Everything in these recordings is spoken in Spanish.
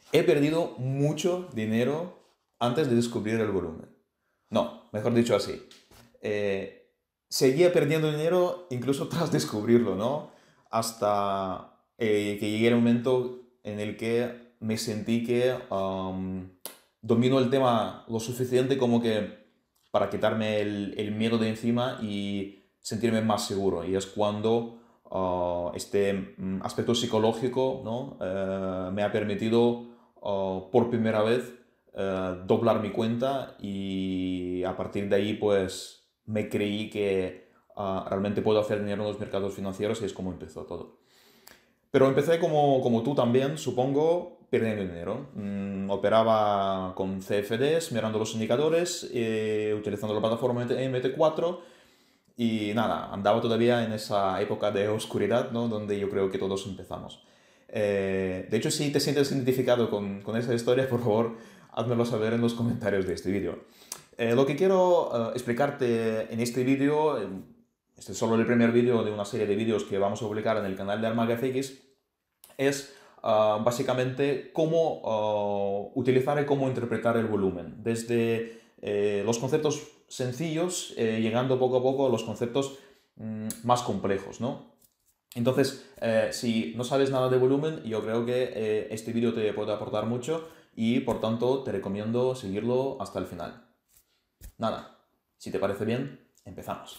He perdido mucho dinero antes de descubrir el volumen. No, mejor dicho así. Eh, Seguía perdiendo dinero incluso tras descubrirlo, ¿no? Hasta que llegué al momento en el que me sentí que domino el tema lo suficiente como que para quitarme el miedo de encima y sentirme más seguro. Y es cuando este aspecto psicológico, ¿no? Me ha permitido por primera vez doblar mi cuenta y a partir de ahí pues me creí que realmente puedo hacer dinero en los mercados financieros y es como empezó todo. Pero empecé como tú también, supongo, perdiendo dinero. Operaba con CFDs, mirando los indicadores, utilizando la plataforma MT4 y nada, andaba todavía en esa época de oscuridad, ¿no? Donde yo creo que todos empezamos. De hecho, si te sientes identificado con esa historia, por favor, házmelo saber en los comentarios de este vídeo. Lo que quiero explicarte en este vídeo, este es solo el primer vídeo de una serie de vídeos que vamos a publicar en el canal de ArmagaFX, es básicamente cómo utilizar y cómo interpretar el volumen. Desde los conceptos sencillos, llegando poco a poco a los conceptos más complejos, ¿no? Entonces, si no sabes nada de volumen, yo creo que este vídeo te puede aportar mucho y por tanto te recomiendo seguirlo hasta el final. Nada, si te parece bien, empezamos.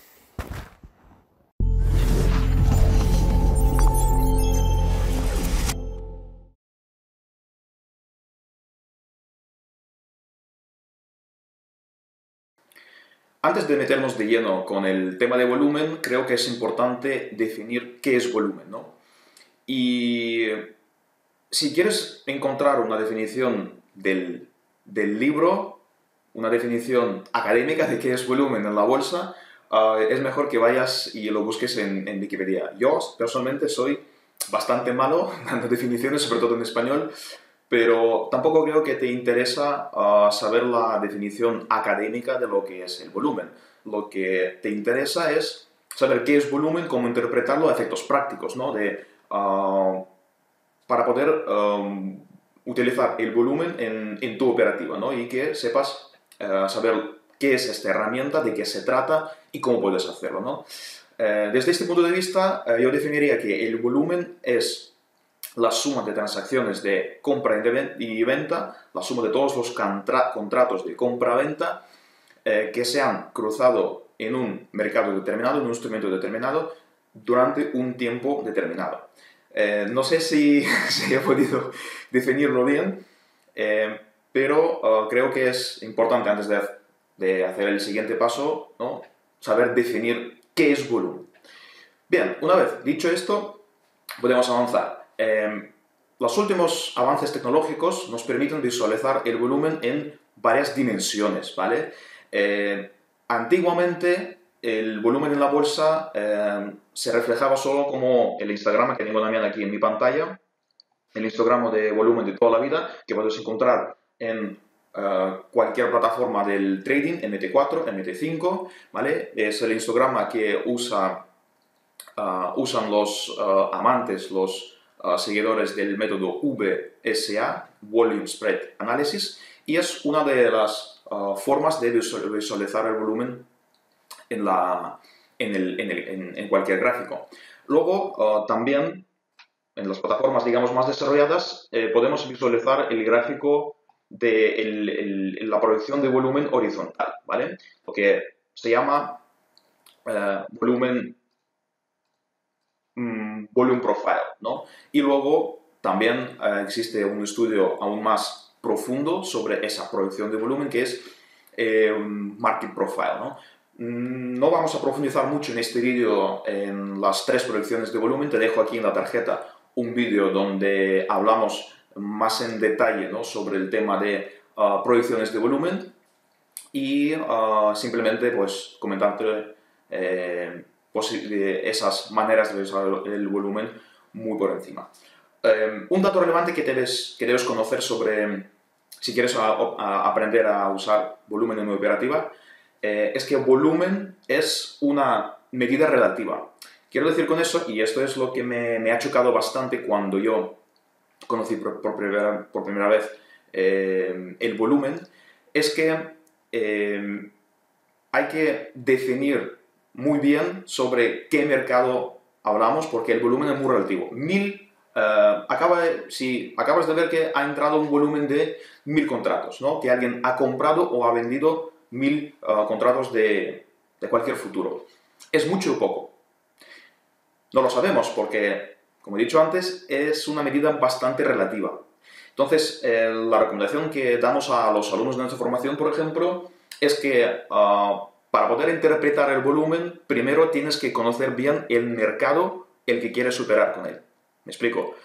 Antes de meternos de lleno con el tema de volumen, creo que es importante definir qué es volumen, ¿no? Y si quieres encontrar una definición del libro, una definición académica de qué es volumen en la bolsa, es mejor que vayas y lo busques en Wikipedia. Yo personalmente soy bastante malo dando definiciones, sobre todo en español, pero tampoco creo que te interesa saber la definición académica de lo que es el volumen. Lo que te interesa es saber qué es volumen, cómo interpretarlo a efectos prácticos, ¿no? Para poder utilizar el volumen en tu operativa, ¿no? Y que sepas saber qué es esta herramienta, de qué se trata y cómo puedes hacerlo, ¿no? Desde este punto de vista, yo definiría que el volumen es la suma de transacciones de compra y venta, la suma de todos los contratos de compra-venta que se han cruzado en un mercado determinado, en un instrumento determinado, durante un tiempo determinado. No sé si, si he podido definirlo bien, pero creo que es importante antes de hacer el siguiente paso, ¿no? Saber definir qué es volumen. Bien, una vez dicho esto, podemos avanzar. Los últimos avances tecnológicos nos permiten visualizar el volumen en varias dimensiones, ¿vale? Antiguamente, el volumen en la bolsa se reflejaba solo como el histograma que tengo también aquí en mi pantalla, el histograma de volumen de toda la vida, que puedes encontrar en cualquier plataforma del trading, MT4, MT5, ¿vale? Es el histograma que usan los amantes, los seguidores del método VSA, Volume Spread Analysis, y es una de las formas de visualizar el volumen en cualquier gráfico. Luego, también en las plataformas, digamos, más desarrolladas, podemos visualizar el gráfico de la proyección de volumen horizontal, ¿vale? Lo que se llama volumen volume profile, ¿no? Y luego también existe un estudio aún más profundo sobre esa proyección de volumen que es market profile, ¿no? No vamos a profundizar mucho en este vídeo en las tres proyecciones de volumen. Te dejo aquí en la tarjeta un vídeo donde hablamos más en detalle, ¿no? Sobre el tema de proyecciones de volumen y simplemente pues comentarte esas maneras de usar el volumen muy por encima. Un dato relevante que debes conocer sobre, si quieres aprender a usar volumen en una operativa, es que volumen es una medida relativa. Quiero decir con eso, y esto es lo que me ha chocado bastante cuando yo conocí por primera vez el volumen, es que hay que definir muy bien sobre qué mercado hablamos, porque el volumen es muy relativo. Si acabas de ver que ha entrado un volumen de 1000 contratos, ¿no? Que alguien ha comprado o ha vendido 1000 contratos de cualquier futuro. ¿Es mucho o poco? No lo sabemos porque, como he dicho antes, es una medida bastante relativa. Entonces, la recomendación que damos a los alumnos de nuestra formación, por ejemplo, es que para poder interpretar el volumen, primero tienes que conocer bien el mercado el que quieres superar con él. ¿Me explico?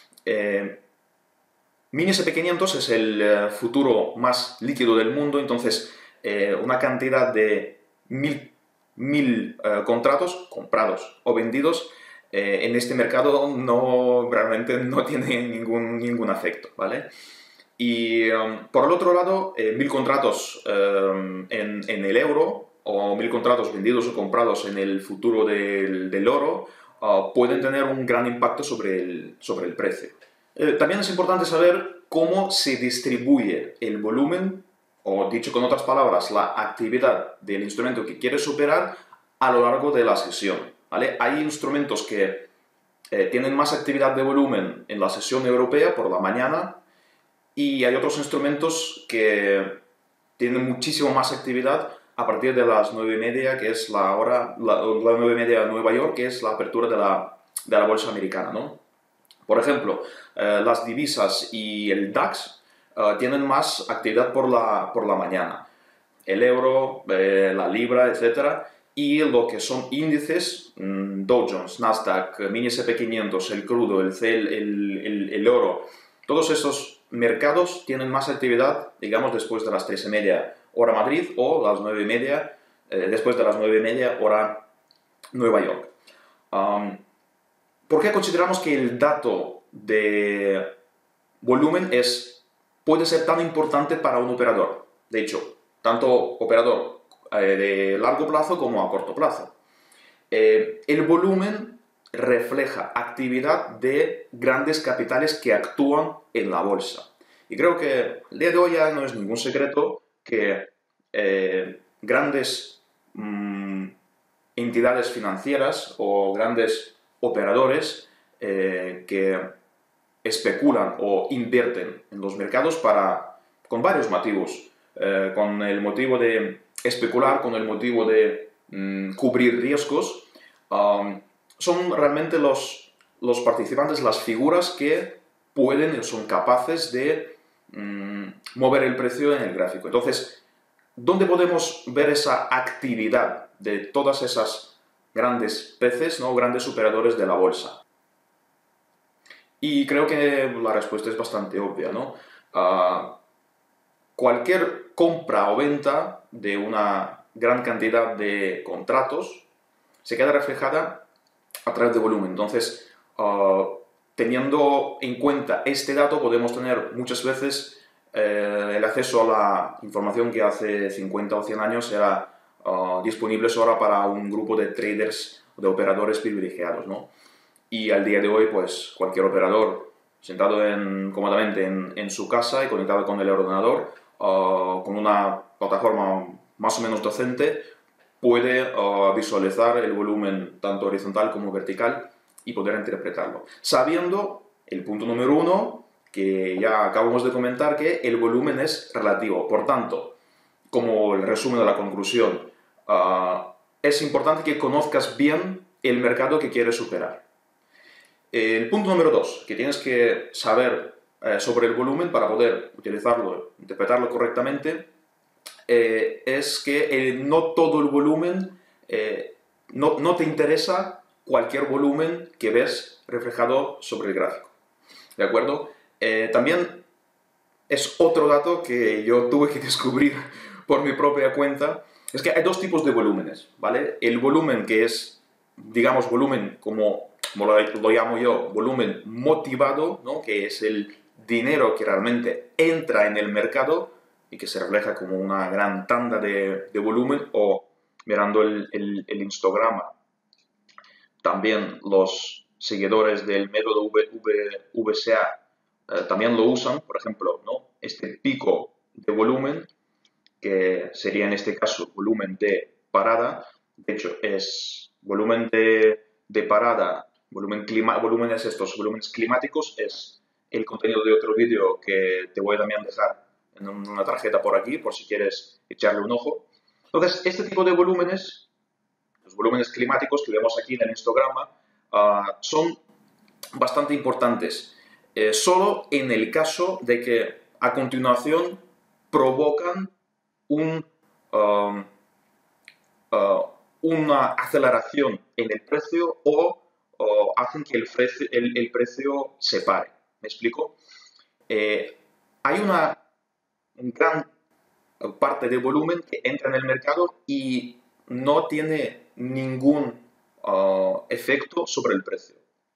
Mini SP500 es el futuro más líquido del mundo, entonces una cantidad de 1000 contratos comprados o vendidos en este mercado realmente no tiene ningún efecto, ¿vale? Y por el otro lado, 1000 contratos en el euro o 1000 contratos vendidos o comprados en el futuro del oro pueden tener un gran impacto sobre el precio. También es importante saber cómo se distribuye el volumen, o dicho con otras palabras, la actividad del instrumento que quieres operar a lo largo de la sesión, ¿vale? Hay instrumentos que tienen más actividad de volumen en la sesión europea por la mañana y hay otros instrumentos que tienen muchísimo más actividad a partir de las 9:30, que es la hora, la 9:30 de Nueva York, que es la apertura de la bolsa americana, ¿no? Por ejemplo, las divisas y el DAX tienen más actividad por la mañana. El euro, la libra, etc. Y lo que son índices, Dow Jones, Nasdaq, mini SP500, el crudo, el oro, todos esos mercados tienen más actividad, digamos, después de las 3:30 hora Madrid o las 9:30, después de las 9:30 hora Nueva York. ¿Por qué consideramos que el dato de volumen puede ser tan importante para un operador? De hecho, tanto operador de largo plazo como a corto plazo. El volumen refleja actividad de grandes capitales que actúan en la bolsa. Y creo que el día de hoy ya no es ningún secreto que grandes entidades financieras o grandes operadores que especulan o invierten en los mercados con varios motivos. Con el motivo de especular, con el motivo de cubrir riesgos, son realmente los participantes, las figuras que pueden o son capaces de mover el precio en el gráfico. Entonces, ¿dónde podemos ver esa actividad de todas esas grandes peces, ¿no? Grandes operadores de la bolsa? Y creo que la respuesta es bastante obvia, ¿no? Cualquier compra o venta de una gran cantidad de contratos se queda reflejada a través de volumen. Entonces, teniendo en cuenta este dato, podemos tener muchas veces el acceso a la información que hace 50 o 100 años era disponible solo para un grupo de traders, de operadores privilegiados, ¿no? Y al día de hoy, pues cualquier operador sentado cómodamente en su casa y conectado con el ordenador, con una plataforma más o menos decente, puede visualizar el volumen tanto horizontal como vertical y poder interpretarlo. Sabiendo el punto número 1, que ya acabamos de comentar, que el volumen es relativo. Por tanto, como el resumen de la conclusión, es importante que conozcas bien el mercado que quieres superar. El punto número 2, que tienes que saber sobre el volumen para poder utilizarlo, interpretarlo correctamente, es que no todo el volumen, no te interesa cualquier volumen que ves reflejado sobre el gráfico. ¿De acuerdo? También es otro dato que yo tuve que descubrir por mi propia cuenta, es que hay dos tipos de volúmenes, ¿vale? El volumen que es, digamos, volumen como lo llamo yo, volumen motivado, ¿no? Que es el dinero que realmente entra en el mercado y que se refleja como una gran tanda de volumen, o mirando el histograma. También los seguidores del método VCA también lo usan, por ejemplo, ¿no? Este pico de volumen, que sería en este caso volumen de parada, de hecho es volumen de parada, volúmenes estos, volúmenes climáticos, es el contenido de otro vídeo que te voy a también dejar en una tarjeta por aquí, por si quieres echarle un ojo. Entonces, este tipo de volúmenes, los volúmenes climáticos que vemos aquí en el histograma, son bastante importantes, solo en el caso de que a continuación provocan un, um, una aceleración en el precio o hacen que el precio se pare. ¿Me explico? Hay una gran parte de volumen que entra en el mercado y no tiene ningún efecto sobre el precio.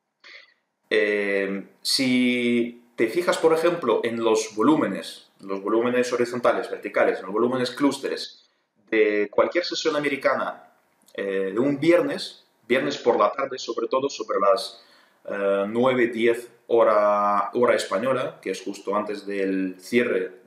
Si te fijas, por ejemplo, en los volúmenes horizontales, verticales, en los volúmenes clústeres de cualquier sesión americana de un viernes por la tarde, sobre todo sobre las 9, 10 hora española, que es justo antes del cierre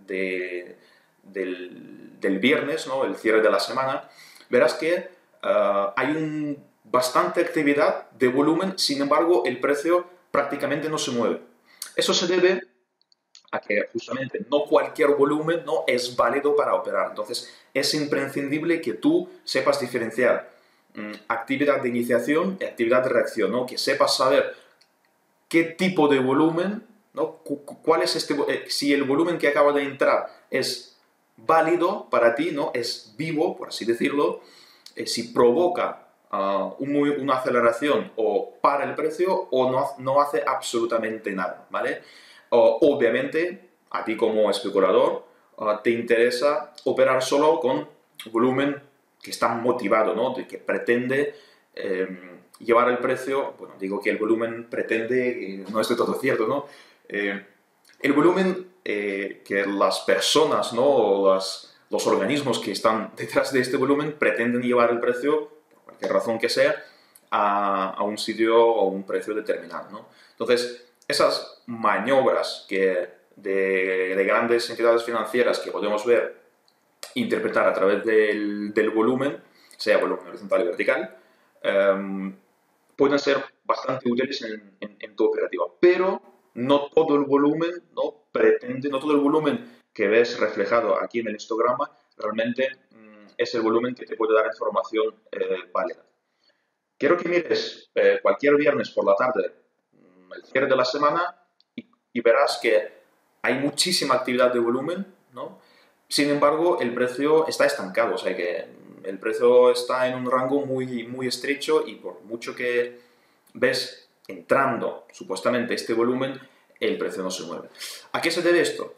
del viernes, ¿no? El cierre de la semana, verás que hay bastante actividad de volumen, sin embargo, el precio prácticamente no se mueve. Eso se debe a que justamente no cualquier volumen no es válido para operar. Entonces, es imprescindible que tú sepas diferenciar actividad de iniciación y actividad de reacción, ¿no? Que sepas saber qué tipo de volumen, ¿no? ¿Cuál es si el volumen que acaba de entrar es válido para ti, ¿no? Es vivo, por así decirlo, si provoca una aceleración o para el precio o no hace absolutamente nada, ¿vale? Obviamente, a ti como especulador, te interesa operar solo con volumen que está motivado, ¿no? Que pretende llevar el precio, bueno, digo que el volumen pretende, no es de todo cierto, ¿no? El volumen que las personas, ¿no? O los organismos que están detrás de este volumen pretenden llevar el precio, por cualquier razón que sea, a un sitio o un precio determinado, ¿no? Entonces, esas maniobras de grandes entidades financieras que podemos ver, interpretar a través del volumen, sea volumen horizontal y vertical, pueden ser bastante útiles en tu operativa, pero no todo el volumen no todo el volumen que ves reflejado aquí en el histograma realmente es el volumen que te puede dar información válida. Quiero que mires cualquier viernes por la tarde el cierre de la semana y verás que hay muchísima actividad de volumen, ¿no? Sin embargo, el precio está estancado, o sea que el precio está en un rango muy, muy estrecho y por mucho que ves entrando supuestamente este volumen, el precio no se mueve. ¿A qué se debe esto?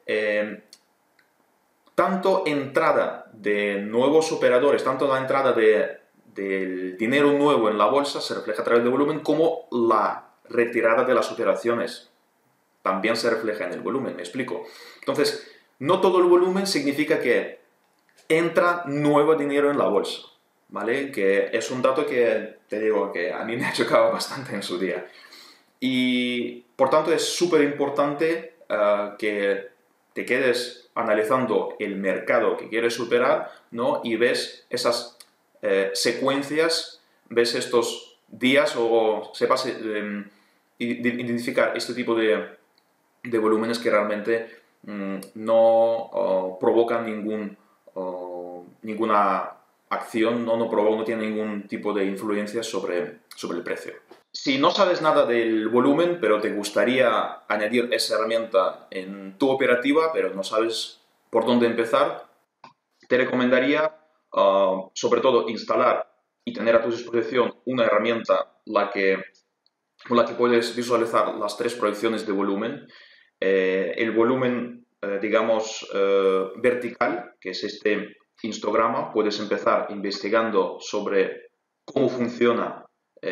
Tanto entrada de nuevos operadores, tanto la entrada del dinero nuevo en la bolsa se refleja a través del volumen, como la retirada de las operaciones también se refleja en el volumen, me explico. Entonces, no todo el volumen significa que entra nuevo dinero en la bolsa, ¿vale? Que es un dato que, te digo, que a mí me ha chocado bastante en su día. Y, por tanto, es súper importante que te quedes analizando el mercado que quieres operar, ¿no? Y ves esas secuencias, ves estos días o sepas identificar este tipo de volúmenes que realmente no provocan ninguna acción, no tienen ningún tipo de influencia sobre el precio. Si no sabes nada del volumen, pero te gustaría añadir esa herramienta en tu operativa, pero no sabes por dónde empezar, te recomendaría sobre todo instalar y tener a tu disposición una herramienta con la que puedes visualizar las tres proyecciones de volumen. El volumen, digamos, vertical, que es este histograma, puedes empezar investigando sobre cómo funciona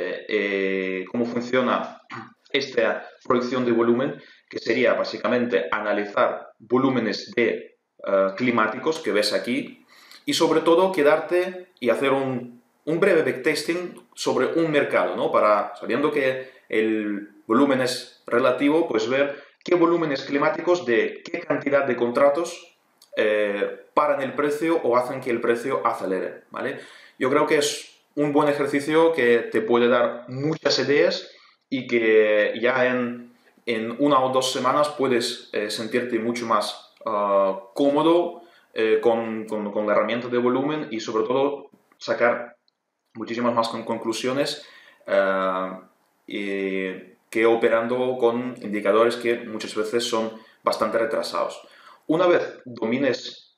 esta proyección de volumen, que sería básicamente analizar volúmenes climáticos que ves aquí y sobre todo quedarte y hacer un breve backtesting sobre un mercado, ¿no? Sabiendo que el volumen es relativo, pues ver qué volúmenes climáticos de qué cantidad de contratos paran el precio o hacen que el precio acelere, ¿vale? Yo creo que es un buen ejercicio que te puede dar muchas ideas y que ya en 1 o 2 semanas puedes sentirte mucho más cómodo con la herramienta de volumen y sobre todo sacar muchísimas más conclusiones que operando con indicadores que muchas veces son bastante retrasados. Una vez domines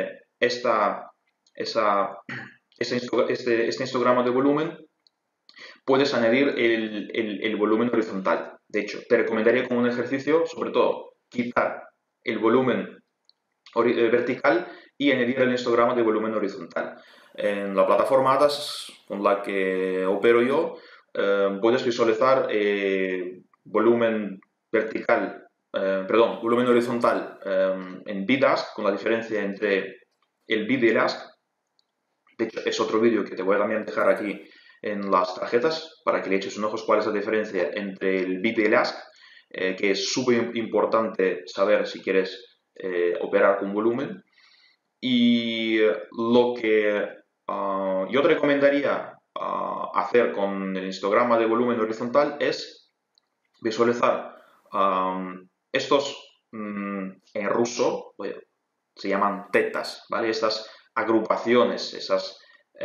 este histograma de volumen, puedes añadir el volumen horizontal. De hecho, te recomendaría como un ejercicio, sobre todo, quitar el volumen vertical y añadir el histograma de volumen horizontal. En la plataforma ADAS con la que opero yo, puedes visualizar volumen vertical, volumen horizontal en BDASK, con la diferencia entre el BID y el ASK. De hecho, es otro vídeo que te voy a también dejar aquí en las tarjetas para que le eches un ojo cuál es la diferencia entre el BID y el ASK, que es súper importante saber si quieres operar con volumen. Y lo que yo te recomendaría hacer con el histograma de volumen horizontal es visualizar estos en ruso se llaman tetas, ¿vale? Estas agrupaciones, esas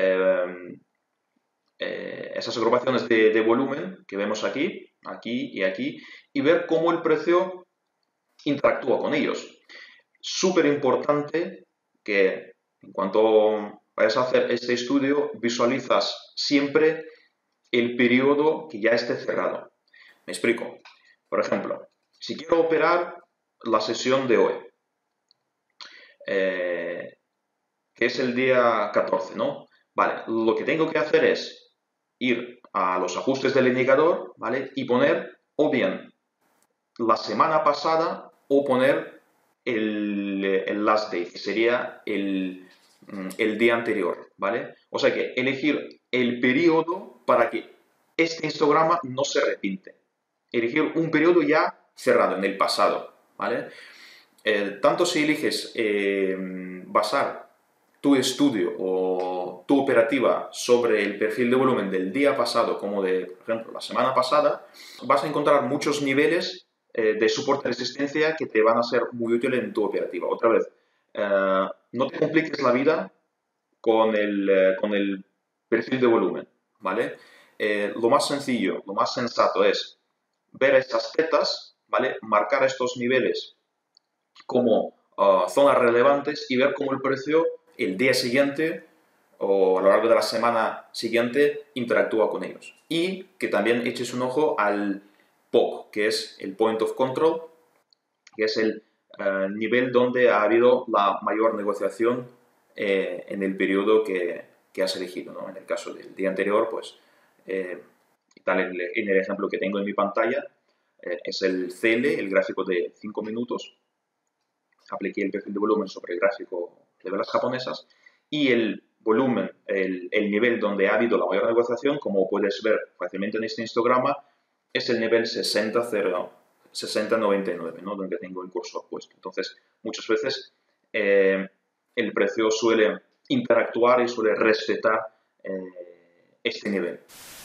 agrupaciones de volumen que vemos aquí, aquí y aquí, y ver cómo el precio interactúa con ellos. Súper importante que en cuanto vayas a hacer este estudio, visualizas siempre el periodo que ya esté cerrado. Me explico. Por ejemplo, si quiero operar la sesión de hoy, que es el día 14, ¿no? Vale, lo que tengo que hacer es ir a los ajustes del indicador, ¿vale? Y poner o bien la semana pasada o poner el last day, que sería el día anterior, ¿vale? O sea que elegir el periodo para que este histograma no se repite. Elegir un periodo ya cerrado, en el pasado, ¿vale? Tanto si eliges basar tu estudio o tu operativa sobre el perfil de volumen del día pasado como de, por ejemplo, la semana pasada, vas a encontrar muchos niveles de soporte de resistencia que te van a ser muy útiles en tu operativa. Otra vez, no te compliques la vida con el perfil de volumen, ¿vale? Lo más sencillo, lo más sensato es ver estas tetas, ¿vale? Marcar estos niveles como zonas relevantes y ver cómo el precio el día siguiente o a lo largo de la semana siguiente interactúa con ellos. Y que también eches un ojo al POC, que es el Point of Control, que es el nivel donde ha habido la mayor negociación en el periodo que has elegido, ¿no? En el caso del día anterior, pues, tal en el ejemplo que tengo en mi pantalla, es el CL, el gráfico de 5 minutos. Apliqué el perfil de volumen sobre el gráfico de velas japonesas y el volumen, el nivel donde ha habido la mayor negociación, como puedes ver fácilmente en este histograma, es el nivel 60.99, ¿no? Donde tengo el cursor puesto. Entonces, muchas veces el precio suele interactuar y suele respetar este nivel.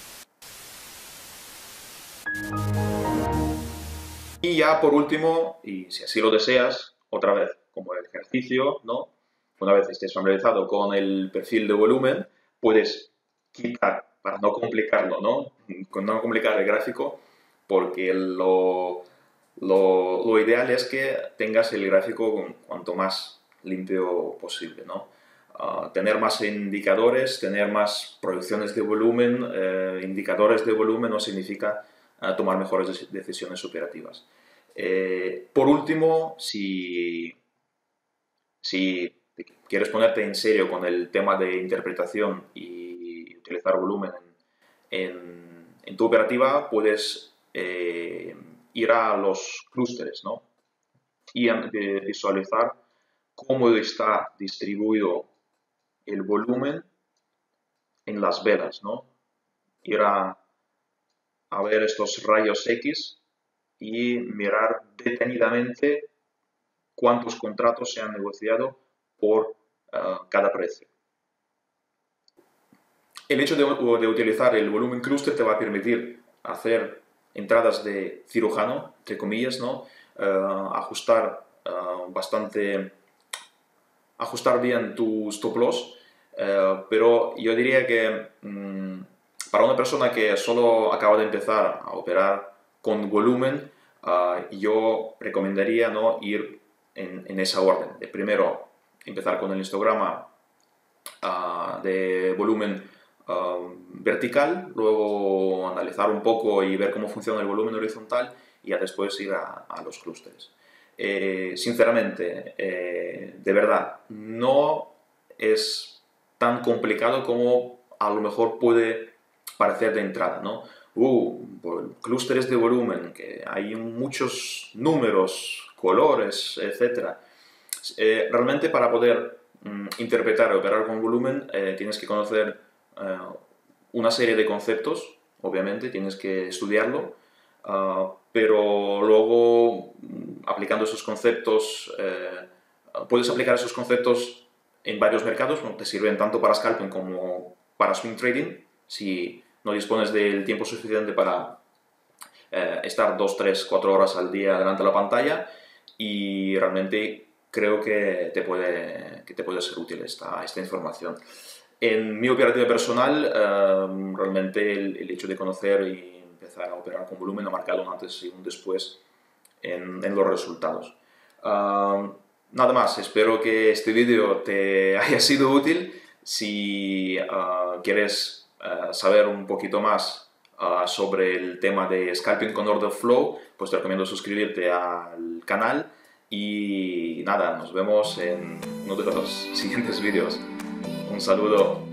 Y ya por último, y si así lo deseas, otra vez como el ejercicio, ¿no? Una vez estés familiarizado con el perfil de volumen, puedes quitar, para no complicarlo, ¿no? Con no complicar el gráfico, porque lo ideal es que tengas el gráfico cuanto más limpio posible, ¿no? Tener más indicadores, tener más proyecciones de volumen, indicadores de volumen no significa tomar mejores decisiones operativas. Por último, si quieres ponerte en serio con el tema de interpretación y utilizar volumen en tu operativa, puedes ir a los clústeres, ¿no? Y visualizar cómo está distribuido el volumen en las velas, ¿no? Ir a ver estos rayos X y mirar detenidamente cuántos contratos se han negociado por cada precio. El hecho de utilizar el volumen cluster te va a permitir hacer entradas de cirujano, entre comillas, ¿no? Ajustar bien tu stop loss, pero yo diría que para una persona que solo acaba de empezar a operar con volumen, yo recomendaría, ¿no?, ir en esa orden. De primero empezar con el histograma de volumen vertical, luego analizar un poco y ver cómo funciona el volumen horizontal y ya después ir a los clústeres. Sinceramente, de verdad, no es tan complicado como a lo mejor puede parecer de entrada, ¿no? Clústeres de volumen, que hay muchos números, colores, etc. Realmente para poder interpretar o operar con volumen tienes que conocer una serie de conceptos, obviamente, tienes que estudiarlo, pero luego aplicando esos conceptos, puedes aplicar esos conceptos en varios mercados, ¿no? Te sirven tanto para scalping como para swing trading, si no dispones del tiempo suficiente para estar 2, 3, 4 horas al día delante de la pantalla, y realmente creo que te puede ser útil esta información. En mi operativa personal, realmente el hecho de conocer y empezar a operar con volumen ha marcado un antes y un después en los resultados. Nada más, espero que este vídeo te haya sido útil. Si quieres saber un poquito más sobre el tema de scalping con order flow, pues te recomiendo suscribirte al canal y nada, nos vemos en uno de los siguientes vídeos. Un saludo.